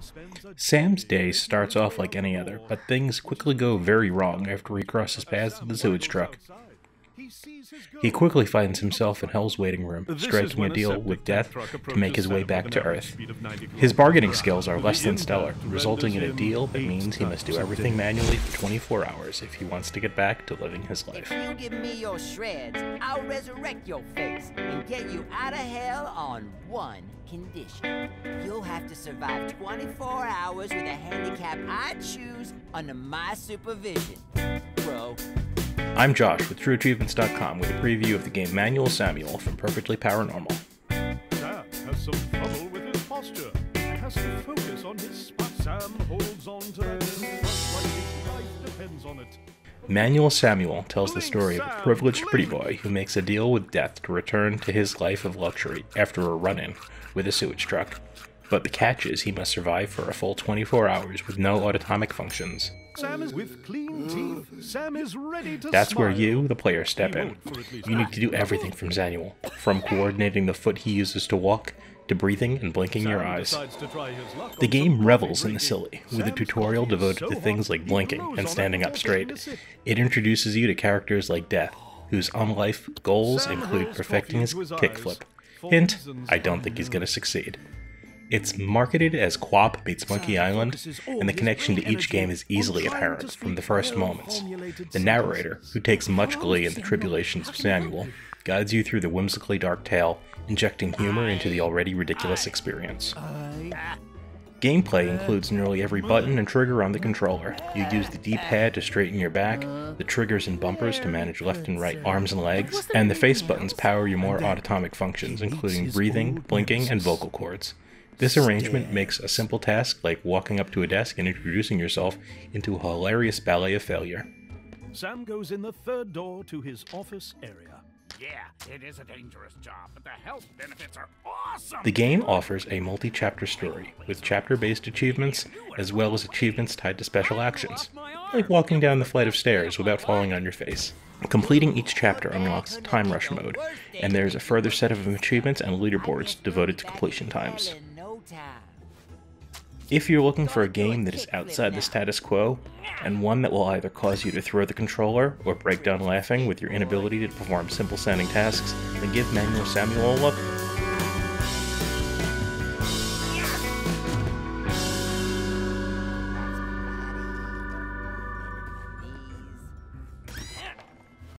Sam's day starts off like any other, but things quickly go very wrong after he crosses paths with the sewage truck. He quickly finds himself in Hell's waiting room, striking a deal with death to make his way back to Earth. His bargaining skills are less than stellar, resulting in a deal that means he must do everything manually for 24 hours if he wants to get back to living his life. If you give me your shreds, I'll resurrect your face and get you out of hell on one condition. You'll have to survive 24 hours with a handicap I choose under my supervision, bro. I'm Josh with TrueAchievements.com with a preview of the game Manual Samuel from Perfectly ParaNormal. Sam has some trouble with his posture. He has to focus on his spot. Sam holds on to that just like his life depends on it. Manual Samuel tells the story of a privileged pretty boy who makes a deal with death to return to his life of luxury after a run-in with a sewage truck. But the catch is he must survive for a full 24 hours with no autonomic functions. Sam is with clean teeth. Sam is ready to That's smile. where you, the player, step in. You need to do everything from Samuel, from coordinating the foot he uses to walk, to breathing and blinking your eyes. The game revels in the silly, with a tutorial devoted to things like blinking and standing up straight. It introduces you to characters like Death, whose on-life goals include perfecting his kickflip. Hint, I don't think he's gonna succeed. It's marketed as QWOP meets Monkey Island, and the connection to each game is easily apparent from the first moments. The narrator, who takes much glee in the tribulations of Samuel, guides you through the whimsically dark tale, injecting humor into the already ridiculous experience. Gameplay includes nearly every button and trigger on the controller. You use the D-pad to straighten your back, the triggers and bumpers to manage left and right arms and legs, and the face buttons power your more autonomic functions, including breathing, blinking, and vocal cords. This arrangement makes a simple task like walking up to a desk and introducing yourself into a hilarious ballet of failure. Sam goes in the third door to his office area. Yeah, it is a dangerous job, but the health benefits are awesome! The game offers a multi-chapter story, with chapter-based achievements, as well as achievements tied to special actions, like walking down the flight of stairs without falling on your face. Completing each chapter unlocks Time Rush mode, and there's a further set of achievements and leaderboards devoted to completion times. If you're looking for a game that is outside the status quo, and one that will either cause you to throw the controller or break down laughing with your inability to perform simple-sounding tasks, then give Manual Samuel a look.